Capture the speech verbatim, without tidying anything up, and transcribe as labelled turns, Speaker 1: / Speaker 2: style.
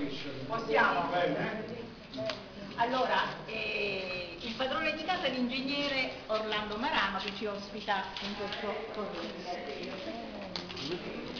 Speaker 1: Possiamo? Allora, eh, il padrone di casa è l'ingegnere Orlando Marano che ci ospita in questo corso.